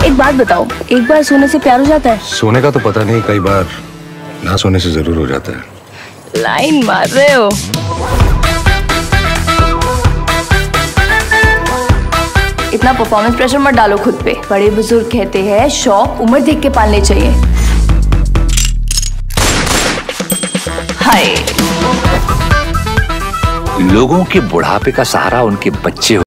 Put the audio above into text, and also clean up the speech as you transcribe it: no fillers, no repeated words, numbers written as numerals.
एक बात बताओ, एक बार सोने से प्यार हो जाता है? सोने का तो पता नहीं, कई बार ना सोने से जरूर हो जाता है। लाइन मार रहे हो। इतना परफॉर्मेंस प्रेशर मत डालो खुद पे। बड़े बुजुर्ग कहते हैं शौक उम्र देख के पालने चाहिए। हाय। लोगों के बुढ़ापे का सहारा उनके बच्चे